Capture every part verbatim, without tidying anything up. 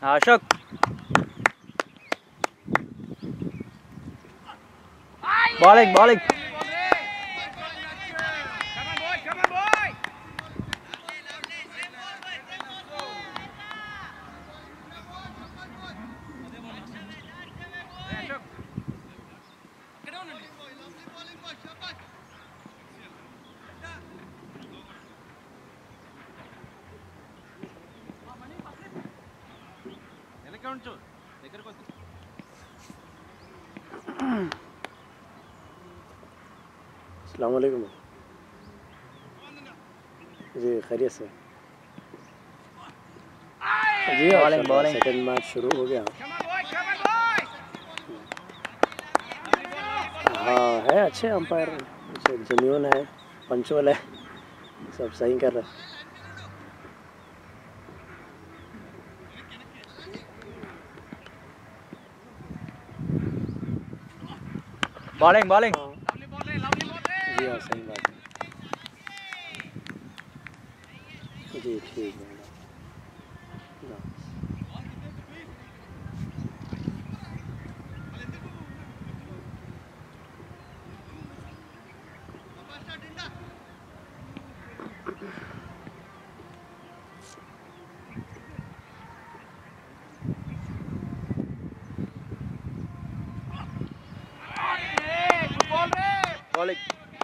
Ashok bowling bowling अस्सलाम वालेकुम जी, खैरियत से जी। बॉलिंग बॉलिंग सेकंड मैच शुरू हो गया। हाँ है, अच्छे अंपायर, अच्छे जेन्युइन है, पंचुअल है, सब सही कर रहे हैं। बॉलिंग बॉलिंग जी हाँ, सही बात है जी। ठीक है ना। बॉलिंग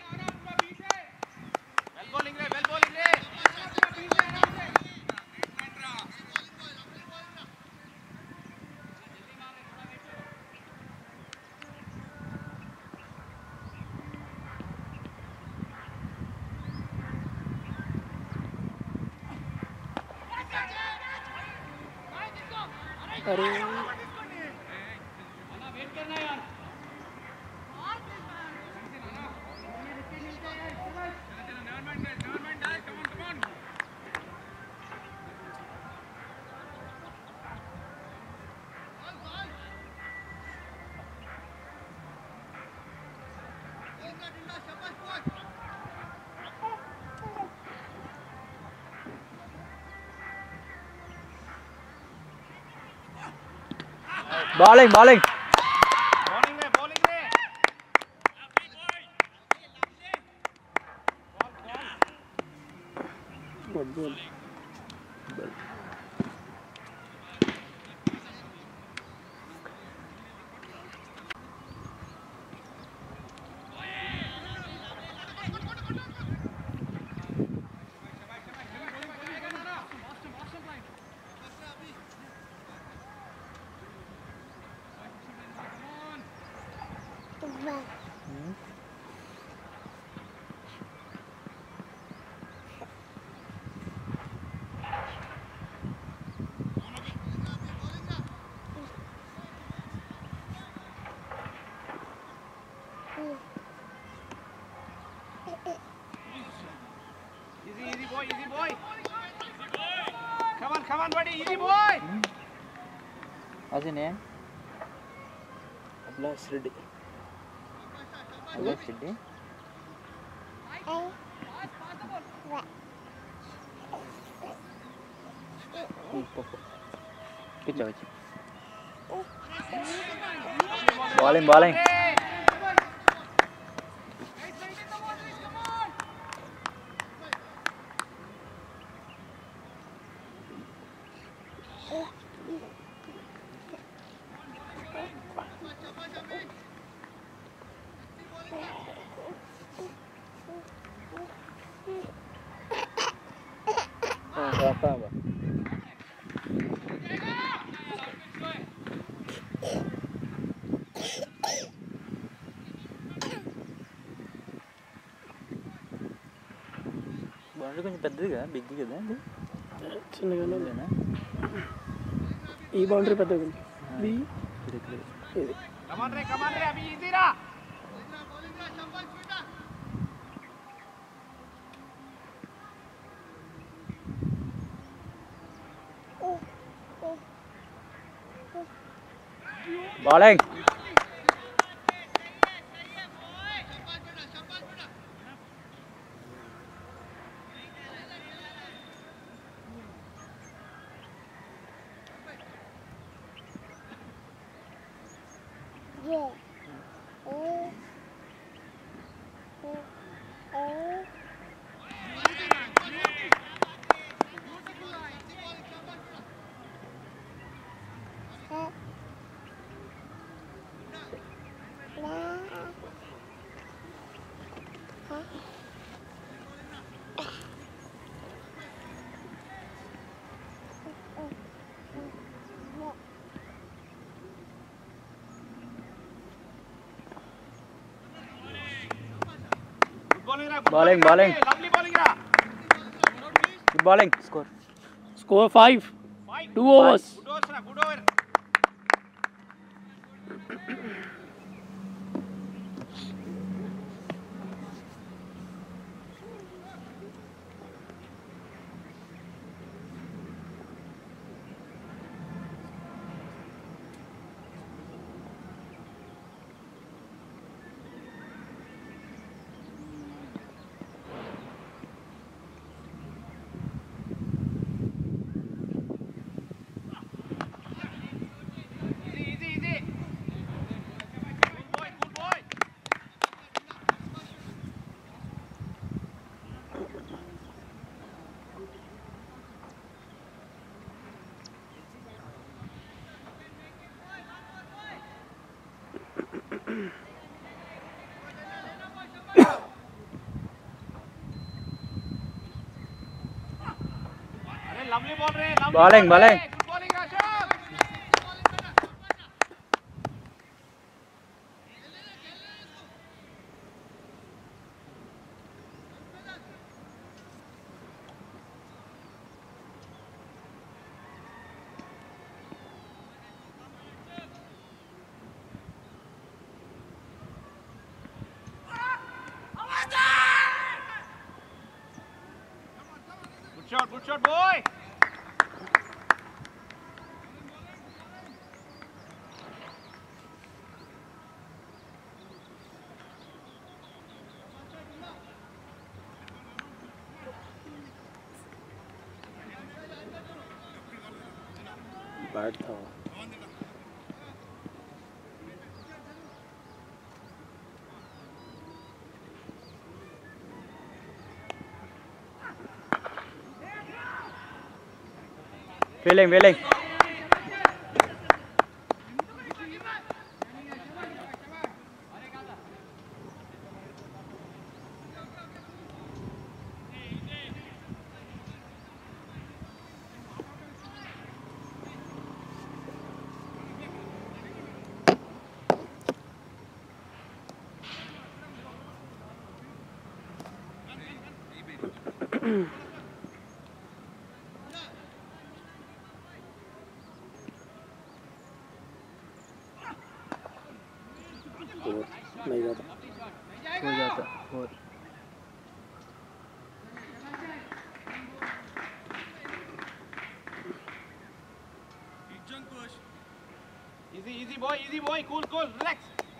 अरे बॉलिंग बॉलिंग बोल Easy, easy boy, easy boy. Come on, come on, buddy, easy boy. What's your name? Ablas Reddy. Ablas Reddy. Kicau kicau. Bowling bowling. Apa apa? Boundary కొంచెం పెద్దది కదా, బిగ్ కదా అది. చిన్నగానే ఉందేనా? ఈ బౌండరీ పెద్దగా ఉంది. ఇది ఇది Come on, Ray, come on, Ray, abhi easy ra. Bowling. Bowling, bowling. Lovely bowling, Ra. Good bowling. Score. Score five. Five. Two overs. Good overs, Ra. Good over. Easy, easy, easy. Good boy, good boy. Arey, lovely ball, Ray. Lovely Bowling, ball, Ray. bowling. Good bowling, Ashok. Good shot, good shot, boy. Bat था वो। Fielding, fielding. Four. नहीं जाता। हो जाता और Easy, easy, boy, easy, boy. Cool, cool. Relax.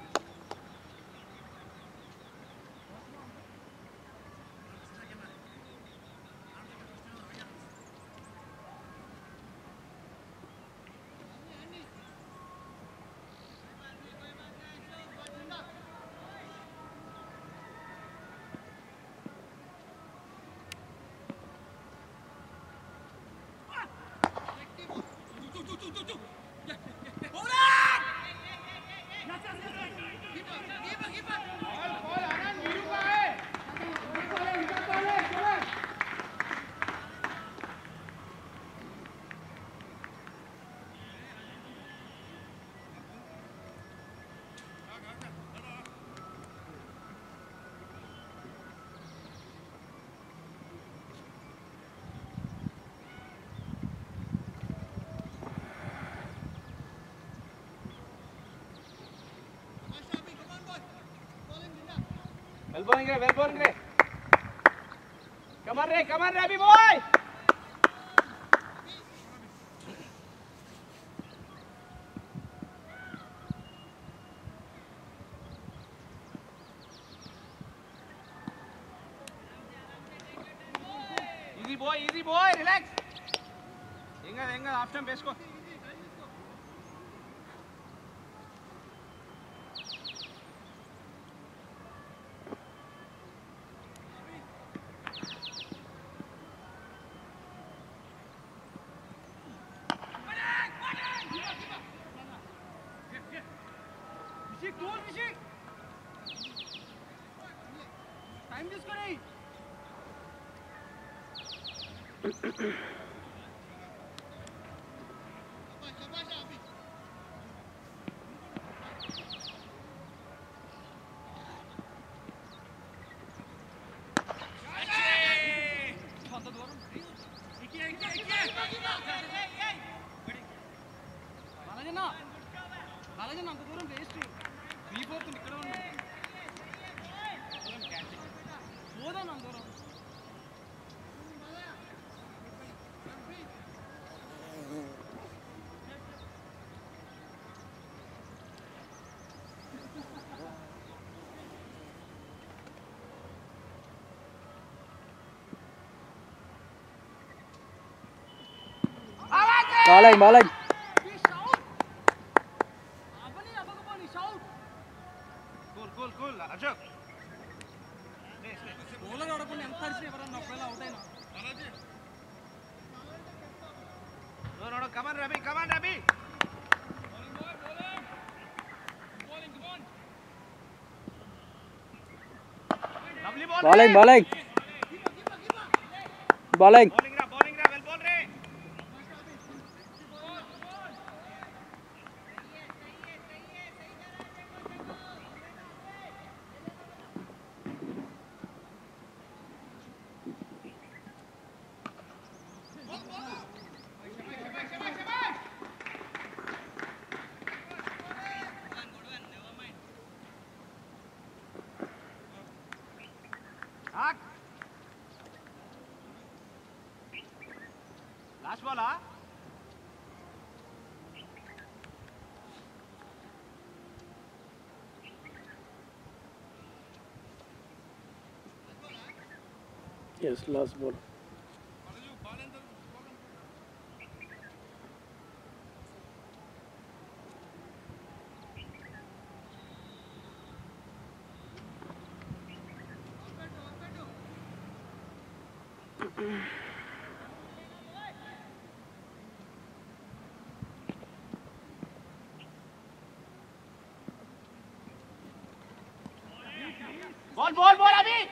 Well bowling, Ray. Well bowling, Ray. Come on, Ray. Come on, Ravi boy. Easy boy, easy boy. Relax. Enga, enga. Half time base ko. Bowling, bowling. Cool, cool, cool. Ashok. No, no, no. Come on, Ravi. Come on, Ravi. Lovely ball. Bowling, bowling. Bowling. Bowling ra, bowling ra. Well ball re. Last ball, ah? Yes, last ball. Ball, ball, ball, Abhi.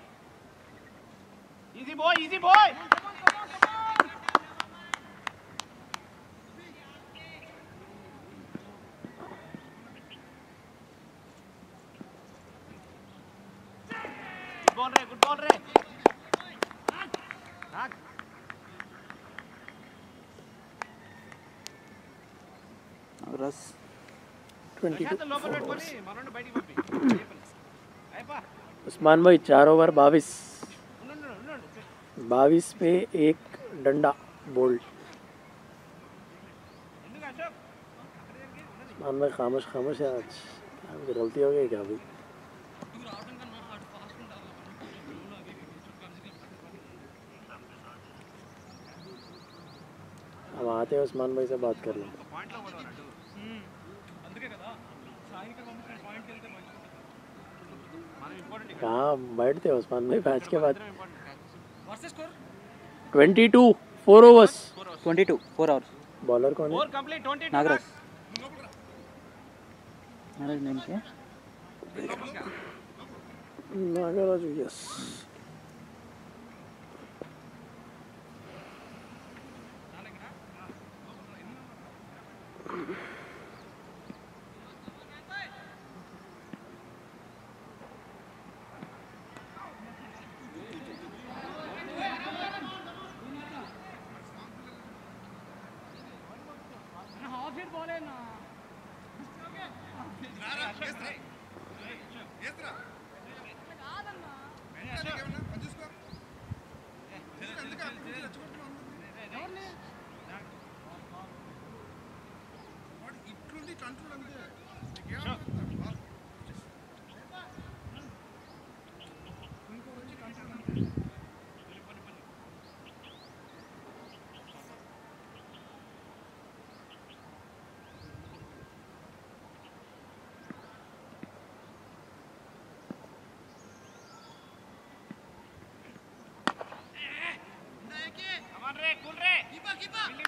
Easy boy, easy boy. Good ball, Ray. Good ball, Ray. Knock. Russ. twenty-two. Usman भाई चार over बाईस बाईस पे एक डंडा bold. Usman भाई खामोश खामोश है आज, क्या गलती हो गई क्या भाई? हम आते हैं उस्मान भाई से बात कर लें। कहाँ बैठते हो उस्मान भाई मैच के बाद? Twenty two four overs twenty-two, four hours. Bowler कौन है? Nagaraj. Nagaraj name क्या? Nagaraj, yes.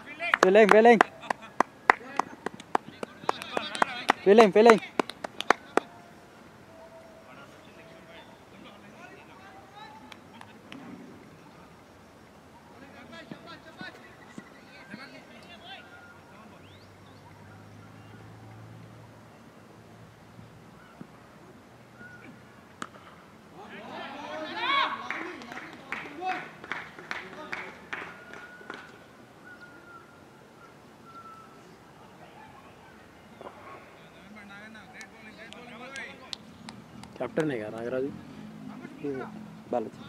Feeling, feeling. Feeling, feeling. Captain है क्या Nagaraj? Balaji.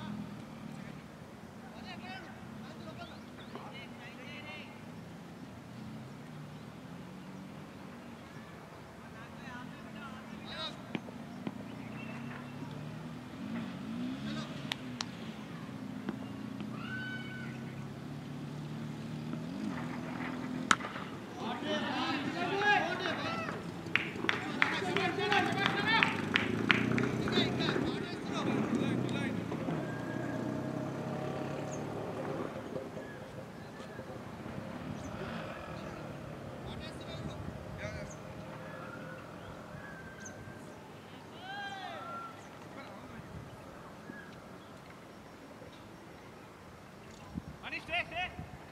Manish, stay, stay.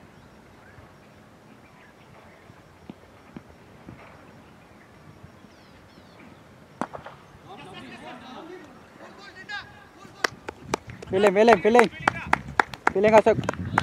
Feeling, feeling, feeling. Feeling Ashok.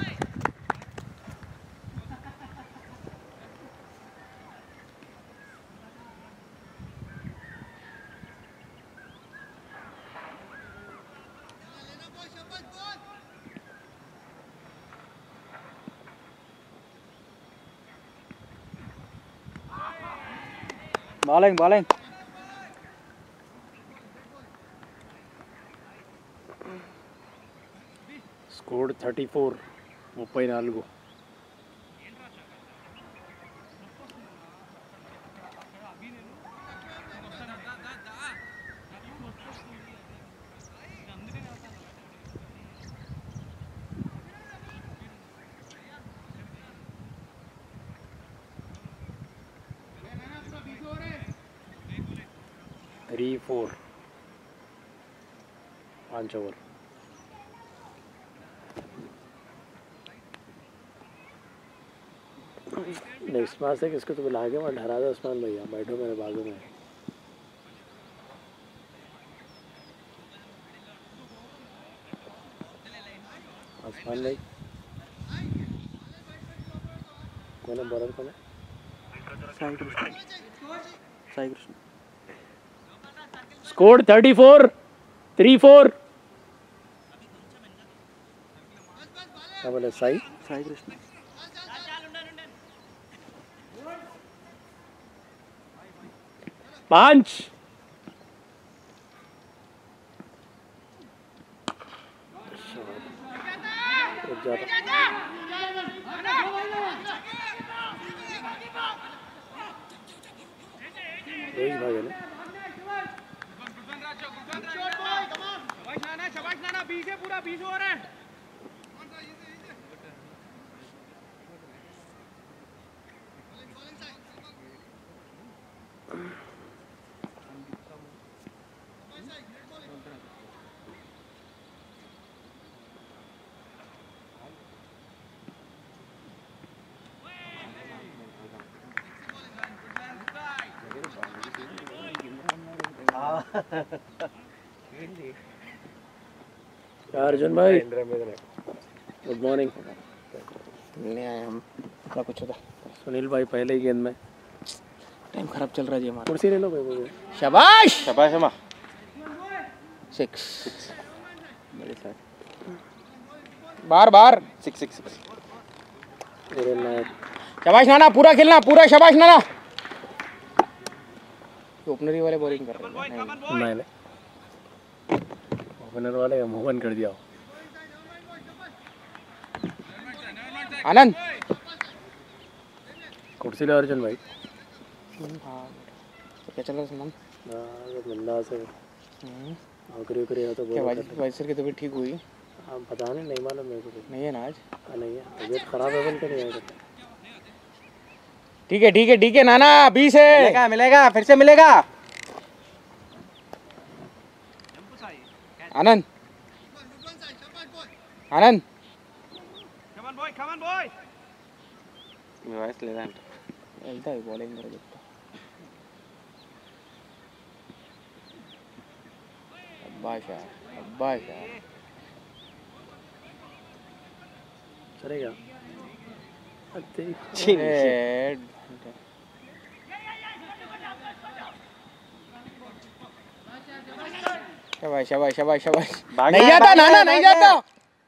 Bowling, bowling. Score thirty four ముప్పై నాలుగు. Three four पाँच over. Next match से किसको तो बुला के मैं डरा दो उस्मान भैया, बैठो मेरे बाजू में. उस्मान भाई कौन है बॉलर? कौन है? Sai Krishna. Sai Krishna. Score thirty four three four. क्या बोले? साई साई कृष्ण. पांच. रोहित भाई है ना? शाबाश नाना, शाबाश नाना, बीस है पूरा, बीस ओवर है. अर्जुन भाई गुड मॉर्निंग. मिलने आए हम. क्या कुछ होता? सुनील भाई पहले ही गेंद में. टाइम खराब चल रहा है जी हमारा. कुर्सी ले लो भाई. मुझे शाबाश शाबाश अम्मा. सिक्स. बड़ी साइड. बार बार सिक्स सिक्स सिक्स. मेरे नायक. शाबाश नाना, पूरा खेलना, पूरा. शाबाश नाना. ओपनर ही वाले बॉलिंग कर रहे हैं. नहीं नहीं ओपनर वाले मोहन कर दिया. आनंद कुर्सी ले अर्जुन भाई. हाँ तो क्या चल रहा है सलमान? बिंदास है. नौकरी वोकरी हो तो क्या बोलो. भाई भाई सर की तबीयत ठीक हुई? हाँ पता नहीं, नहीं मालूम मेरे को कुछ. नहीं है ना आज? हाँ नहीं है, तबीयत खराब है बोल के नहीं आया. ठीक है ठीक है ठीक है नाना, बीस है. मिलेगा मिलेगा फिर से मिलेगा. Anand Anand Come on boy, come on boy. वाइस ले रहा వెళ్తా బౌలింగ్ కూడా చెప్తా. అబ్బాషా అబ్బాషా चलेगा. शाबाश शाबाश शाबाश शाबाश भागना नहीं है, जाता भागना नाना है, नहीं भागना जाता है।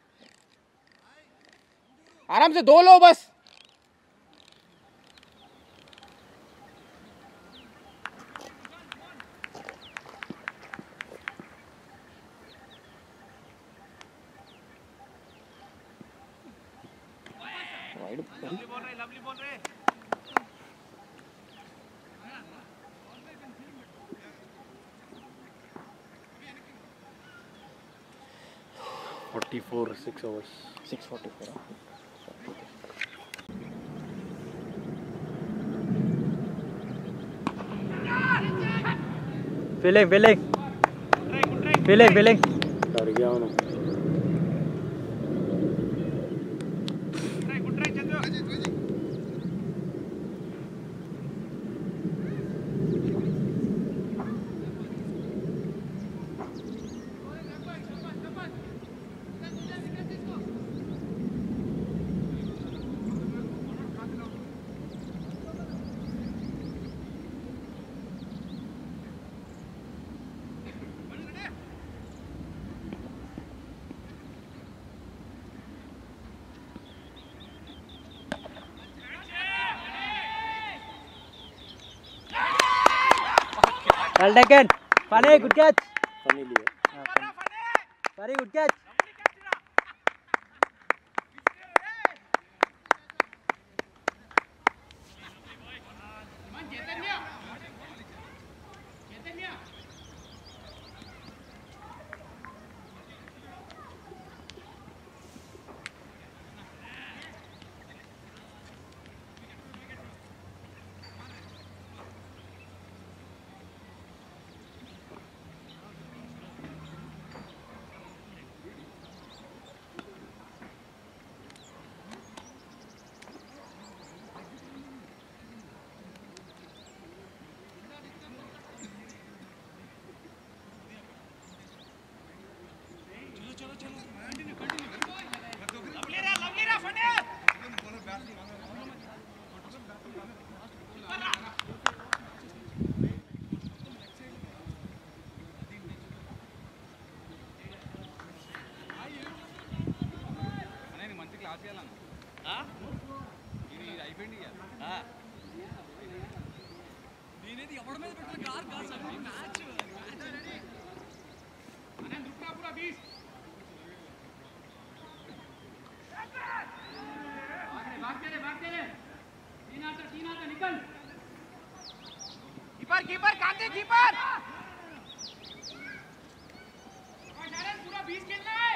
आराम से दो लो बस वाइड लवली बोल रहे लवली बोल रहे forty four six overs six forty four feeling feeling feeling feeling डर गया हूँ गुड ट्राई चल रहा Well taken. Funny, good catch. Phani लिया Very good catch. Keeper keeper Kanti keeper पूरा बीस खेलना है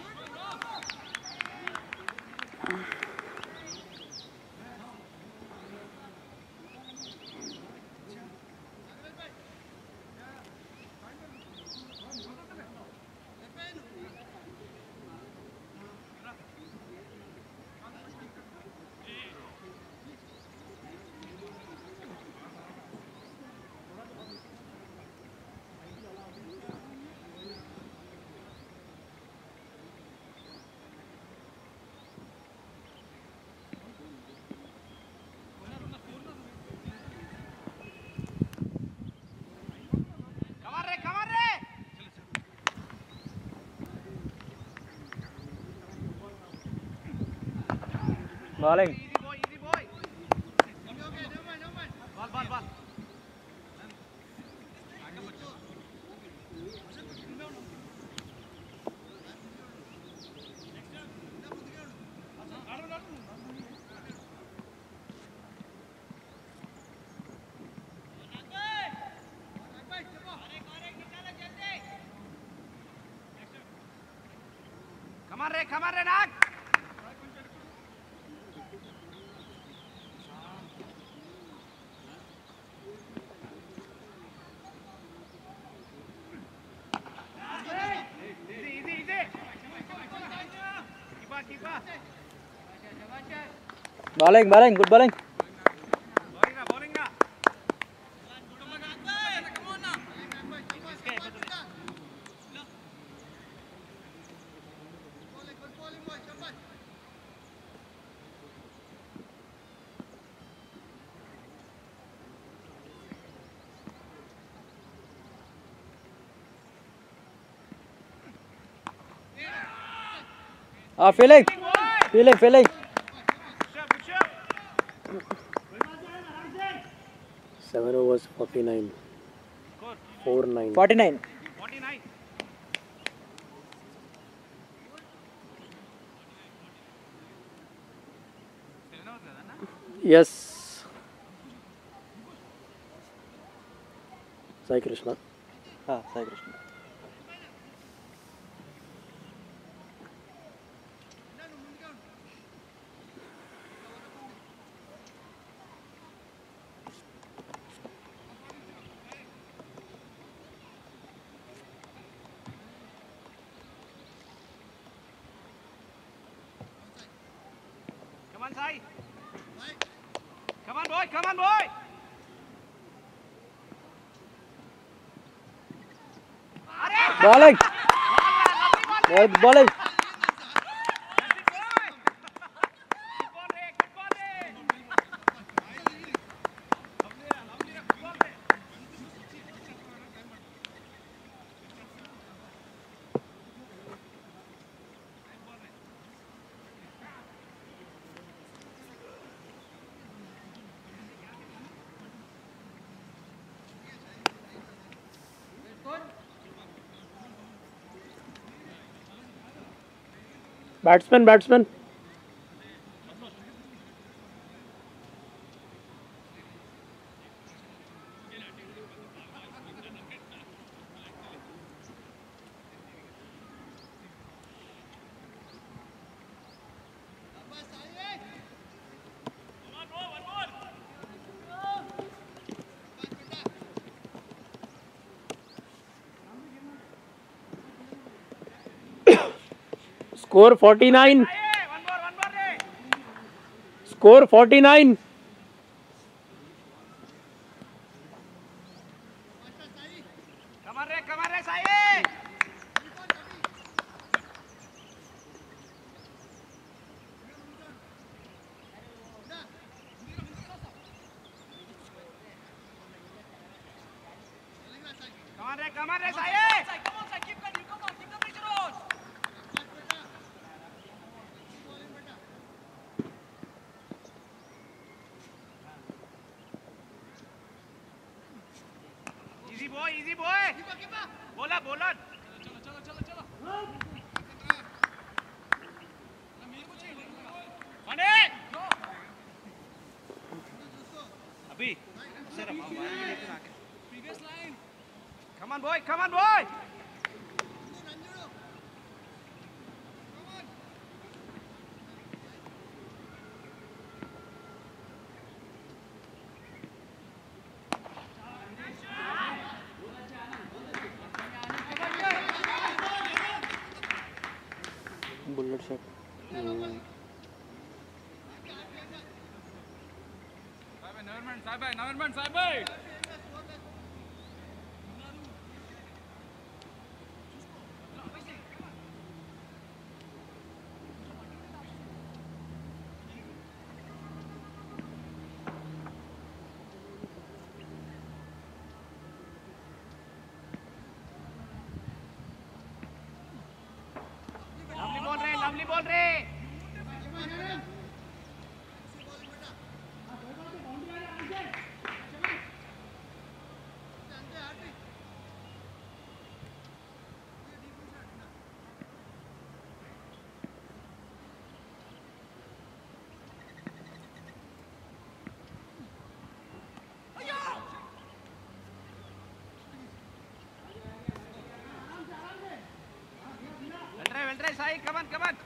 Bowling. Easy boy, easy boy. Ball, ball, ball. Come on, Ray, come on, Ray, Nag. Bowling, bowling, good bowling. Bowling na, bowling na. Ah, feeling. Feeling, feeling. Seven overs, forty-nine. Four nine. forty-nine. forty-nine. Yes. Sai Krishna. Ah, Sai Krishna. Come on, Sai. Come on, boy. Come on, boy. Bowling. Good bowling. Batsman, batsman. Score forty-nine. One more, one more, Ray. Score forty-nine. Come on, Ray. Come on, Ray, Sai. Come on, Ray. Come on, Ray, Sai. Come on, Sai. Keep going. Come on. Keep the pressure on. Easy boy, easy boy. Bowler, bowler. Mane. Abhi. Come on, boy. Come on, boy. Bullet shot. Lovely ball, Ray. Lovely ball, Ray. Well try, well try, Sai. Come on, come on.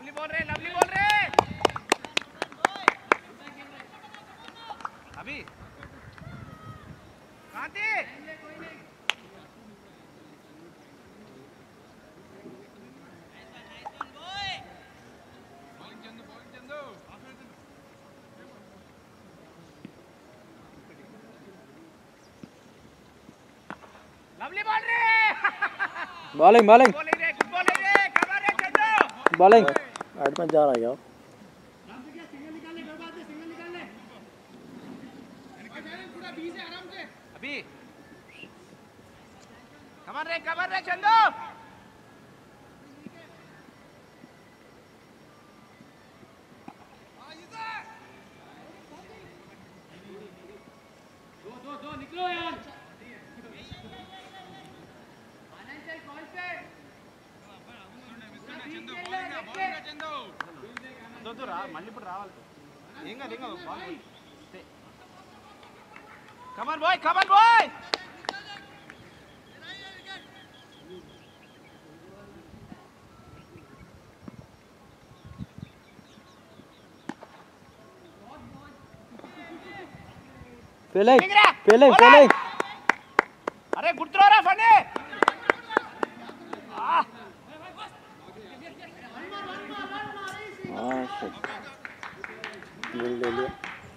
Lovely बोल रहे lovely बोल रहे अभी कांति lovely बोल रहे bowling bowling bowling रे good bowling रे cover रे चंदू बॉलिंग आठ में जा रहा है क्या अभी कवर रे कवर रे चंदू दो दो दो निकलो यार వద్దు రా మళ్ళీ ఇప్పుడు రావాలి ఏం కాదు ఏం కాదు ball come on boy come on boy feeling feeling feeling అరే గుర్తురా ఫనీ Ah, shit. मिल ले लिया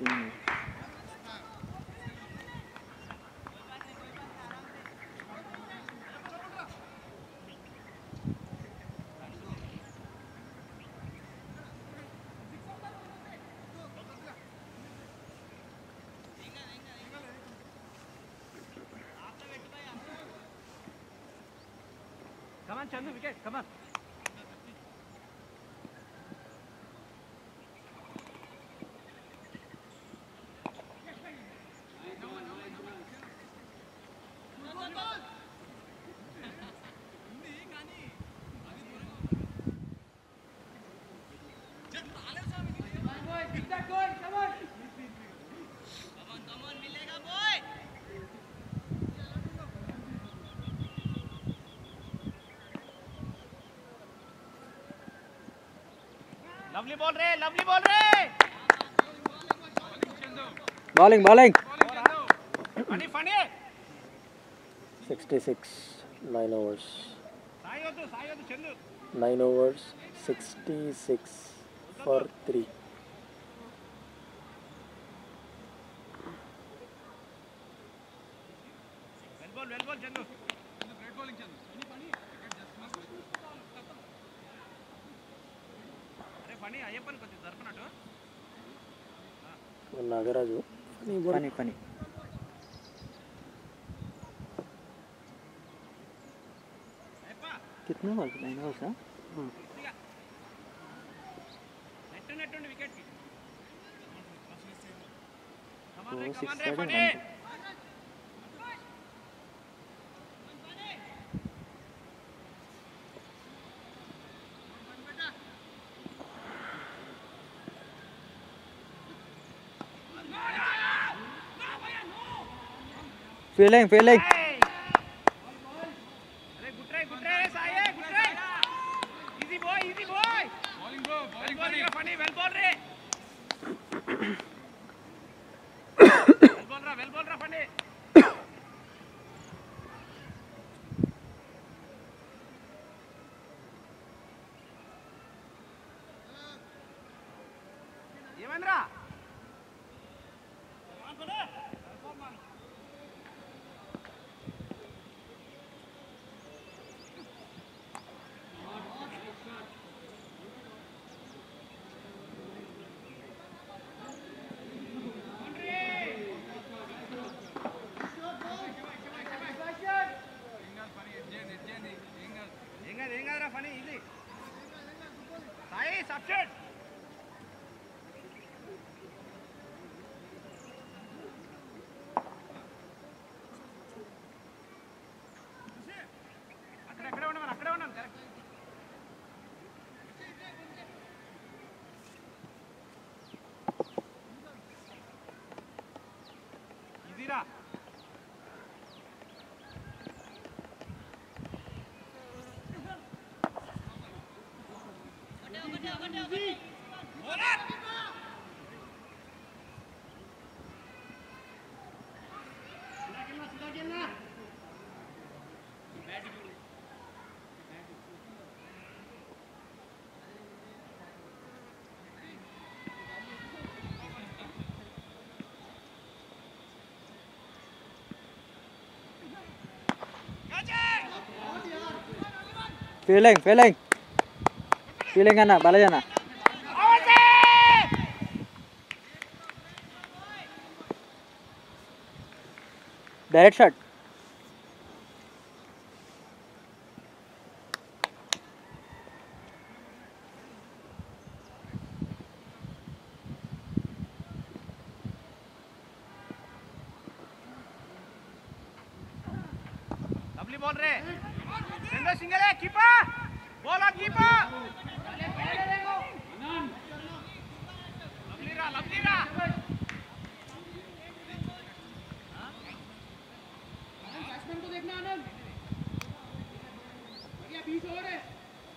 come on Chandu wicket come on lovely बोल रहे लवली बोल रहे bowling bowling Phani Phani sixty six nine overs Sai వద్దు సాయి వద్దు Chandu nine overs sixty six four three well ball well ball Chandu great bowling Chandu అరే ఫనీ అయ్యప్పని కొంచెం జరపనట్టు नागराजू फनी फनी कितना बॉल नाइन ओवर्स हां నెట్ నెట్ ఉండి వికెట్ కి तो కమాన్ రే सिक्स కమాన్ రే सेवन ఫనీ फीलिंग फीलिंग अरे good try good try Sai good try easy boy easy boy bowling bro bowling bowling Phani well ball रे वेल बॉल रा वेल बॉल रा फनी ఏమంద్రా ఏం కాదు ఏం కాదురా ఫనీ ఇది సాయి సబ్స్టిట్యూట్ అక్కడ ఎక్కడే ఉన్నాను అక్కడే ఉన్నాను కరెక్ట్ ఇదిరా Feeling, feeling. Feeling anak, balai anak. Direct shot. Lovely ball re. Single single hai keeper. Ball on keeper. Lovely ra, lovely ra. Batsman को देखना आनंद बढ़िया बीस ओवर है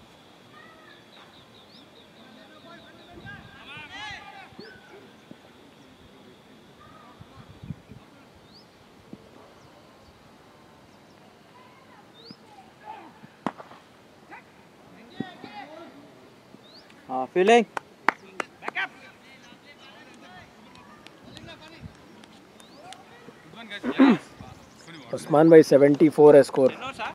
हाँ feeling. back up उस्मान भाई सेवेंटी फोर है स्कोर.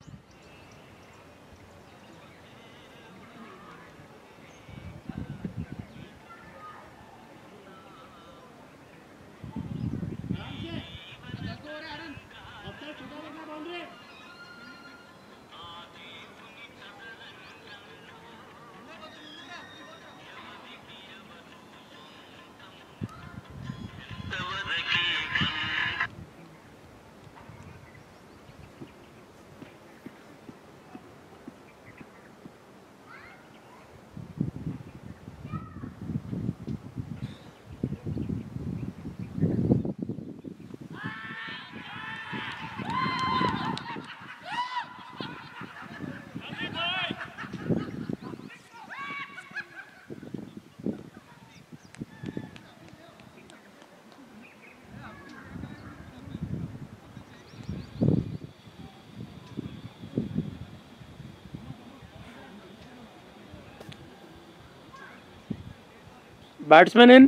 Batsman in.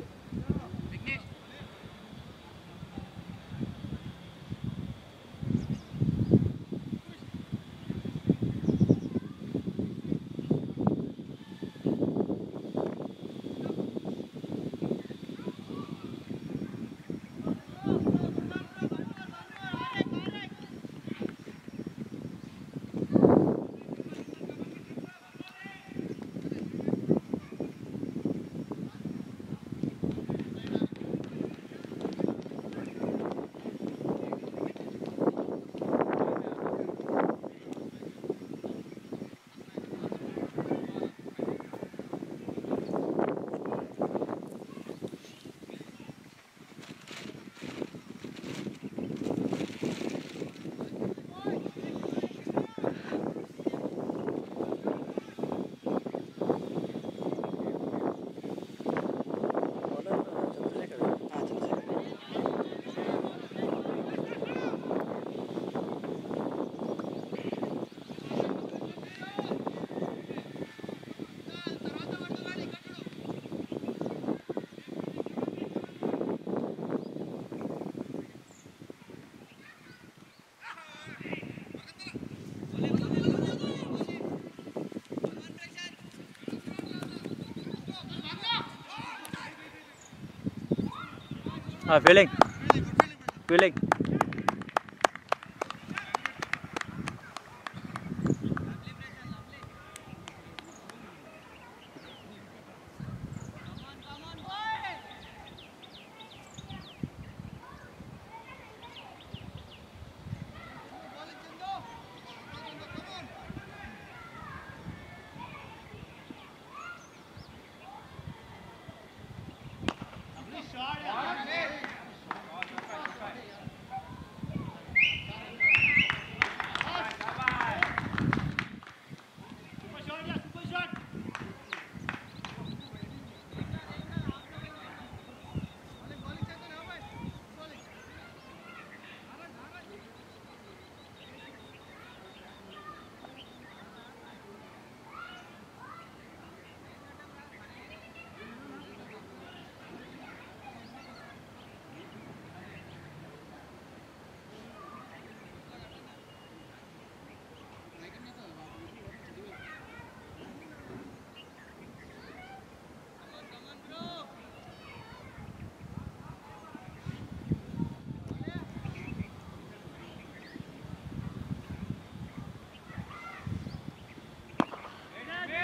हाँ feeling. Feeling.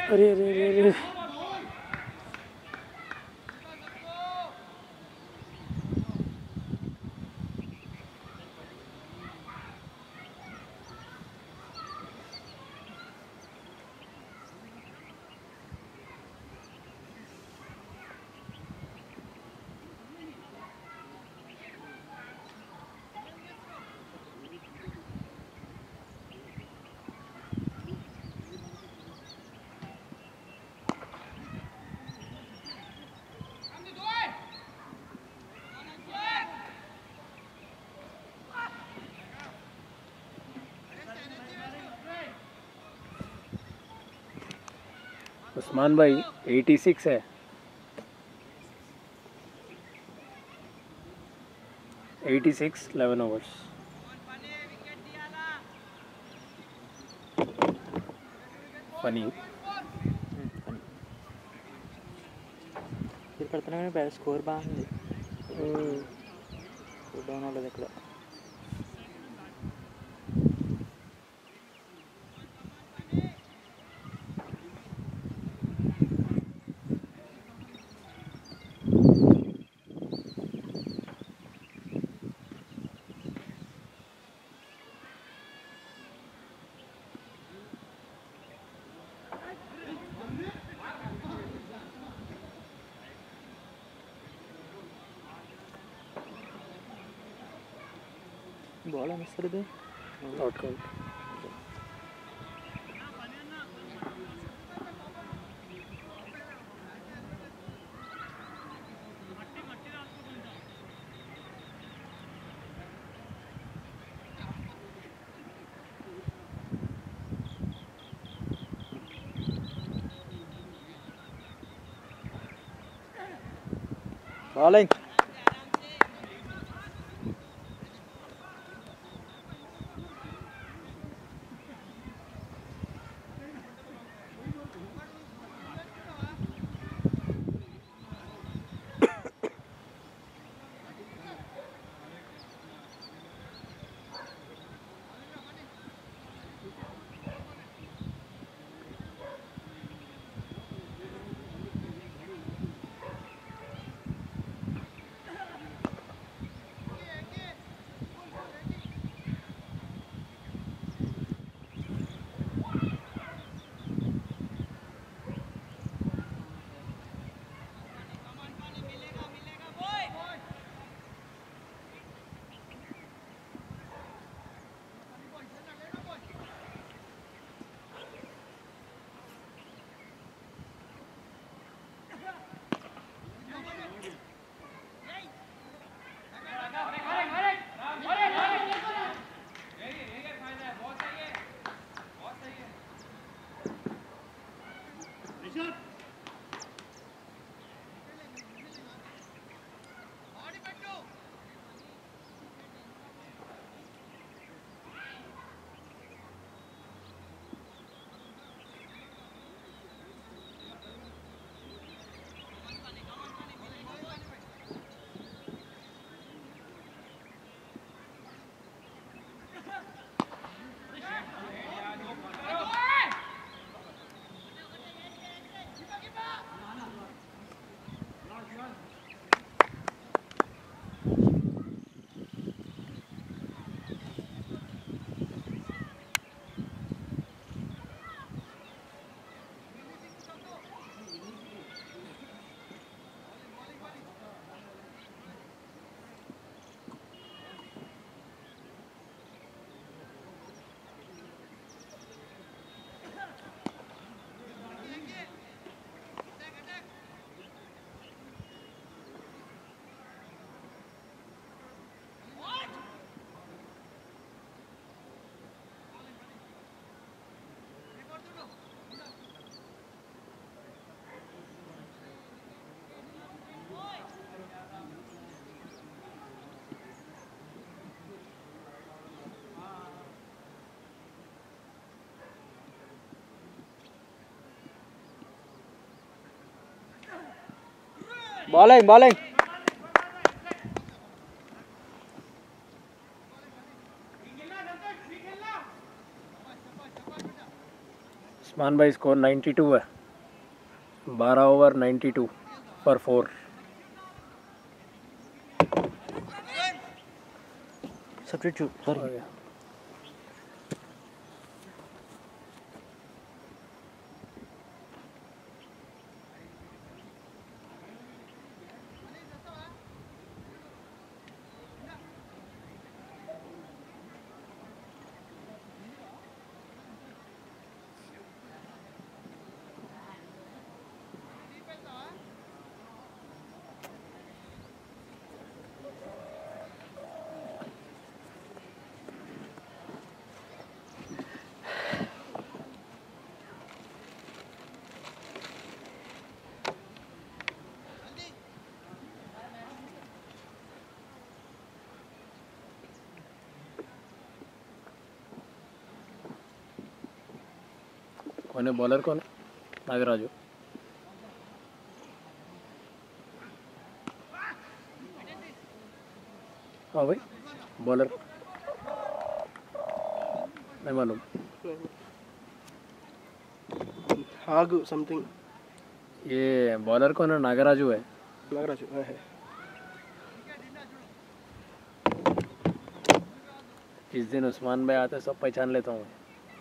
अरे अरे अरे अरे उस्मान भाई छियासी है छियासी eleven ओवर्स फनी మీరు పడుతున్నా స్కోర్ బాగుంది డౌన్ అవ్వలేదు ఇక్కడ బాల్ అనిస్తుంది out count bowling bowling bowling Usman भाई स्कोर ninety-two है बारह ओवर नाइन्टी टू पर four. Substitute. Sorry. Oh, yeah. कौन है बॉलर? कौन है? नागराजू. हाँ भाई बॉलर नहीं मालूम. हाग समथिंग. ये बॉलर कौन है? नागराजू है. नागराजू है. जिस दिन उस्मान भाई आते सब पहचान लेता हूँ.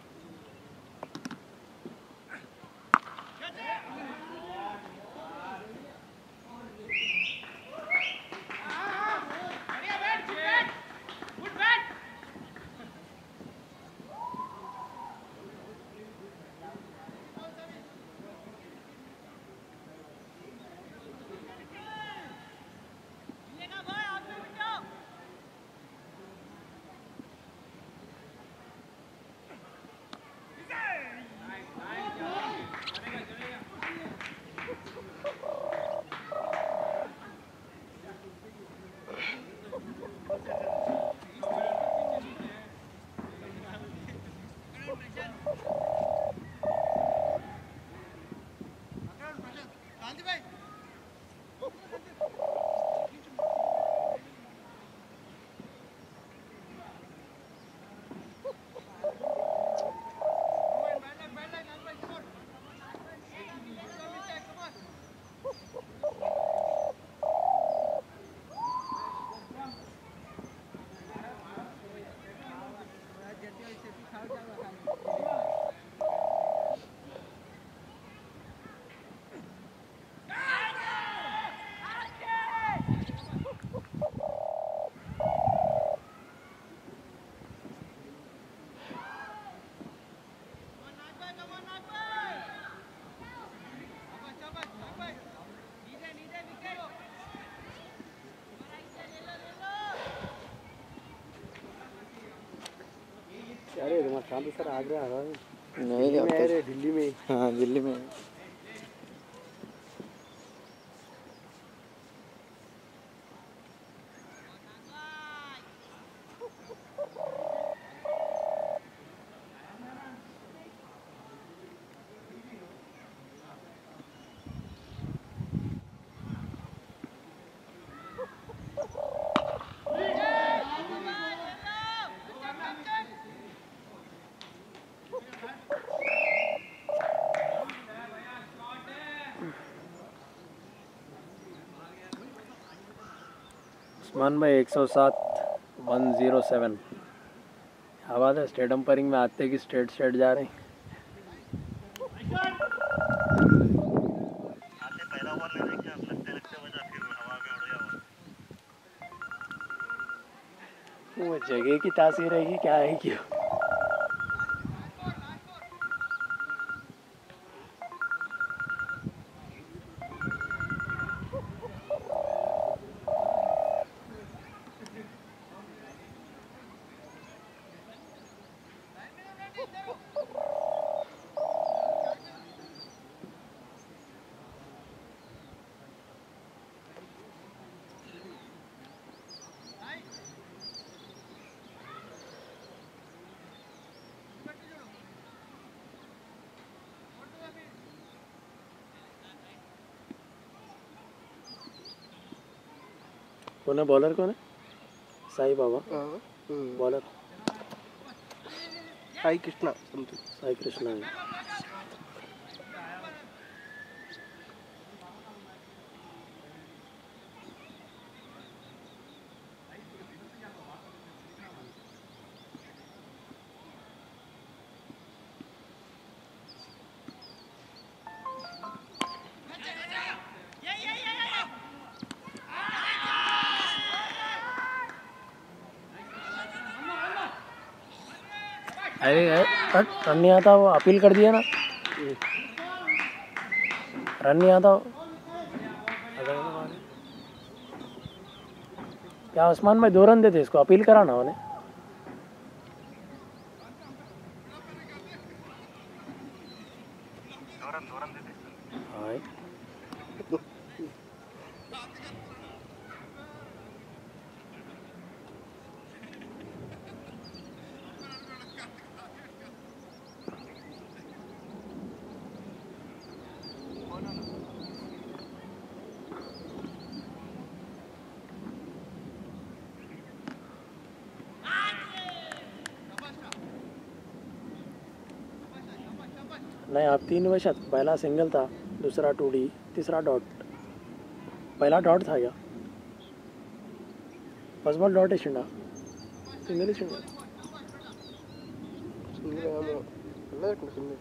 अरे तुम्हारा शांत सर आगरा आ रहा है. नहीं दिल्ली में है रे, दिल्ली में. हाँ दिल्ली में. उस्मान भाई एक सौ सात वन ज़ीरो सेवन. क्या बात है. स्टेट अंपायरिंग में आते कि स्टेट स्टेट जा रहे हैं. वो जगह की तासीर है कि क्या है क्यों. कौन है बॉलर? कौन है? साई बाबा बॉलर. साई कृष्णा समथिंग. साई कृष्णा है. अरे रन रन नहीं आता, वो अपील कर दिया ना, रन नहीं आता। क्या उस्मान भाई दो रन देते इसको, अपील कराना उन्हें। हाँ नहीं, आप तीन वशत, पहला सिंगल था, दूसरा टू डी, तीसरा डॉट। पहला डॉट था क्या? फर्स्ट बॉल डॉट ही छिंडा, सिंगल ही छिंडा। सिंगल हम अलग सिंगल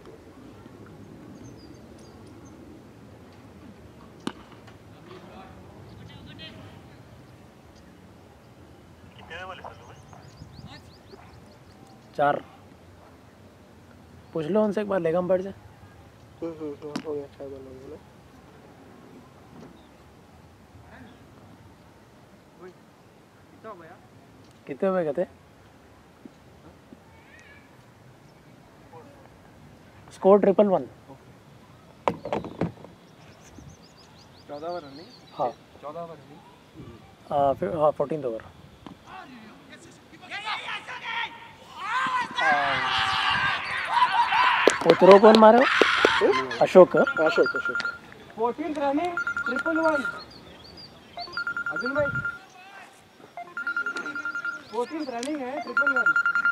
चार। पूछ लो उनसे एक बार, लेगम पड़ जाए। हम्म हम्म हो गया, अच्छा बन गया ना। कितने हुए कहते? Score triple one. चौदह ओवर नहीं? हाँ चौदह ओवर नहीं? हाँ फिर हाँ फोर्टीन ओवर। वो थ्रो कौन मारे हो? Ashok. Ashok Ashok fourteen running triple one. Arjun भाई फोर्टीन रनिंग है ट्रिपल वन।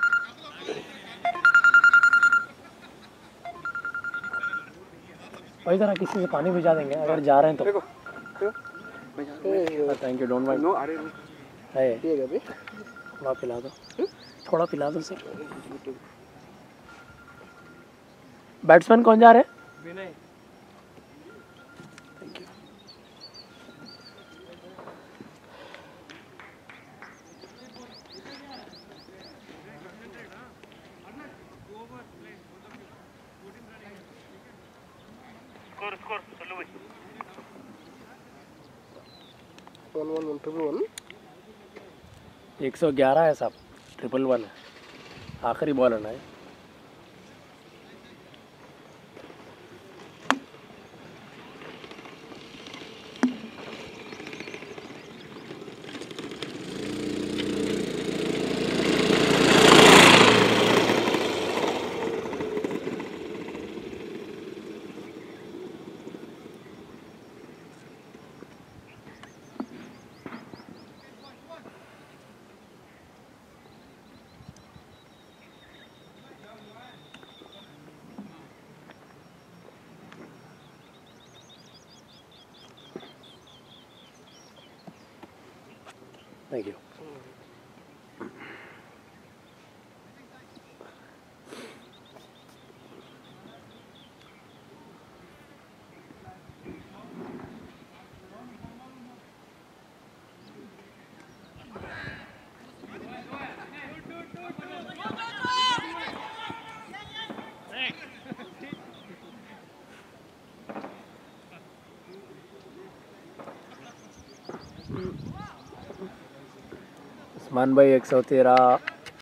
वही तरह किसी से पानी भिजा देंगे अगर जा रहे हैं तो। देखो thank you, don't mind. No अरे है ठीक है अभी थोड़ा पिला दो, थोड़ा पिला दो सर। बैट्समैन कौन जा रहे हैं? Vinay. Thank you. One one one triple one. एक सौ ग्यारह है साहब, ट्रिपल वन है, आखिरी बॉल है ना ये। Thank you. उस्मान भाई एक सौ तेरह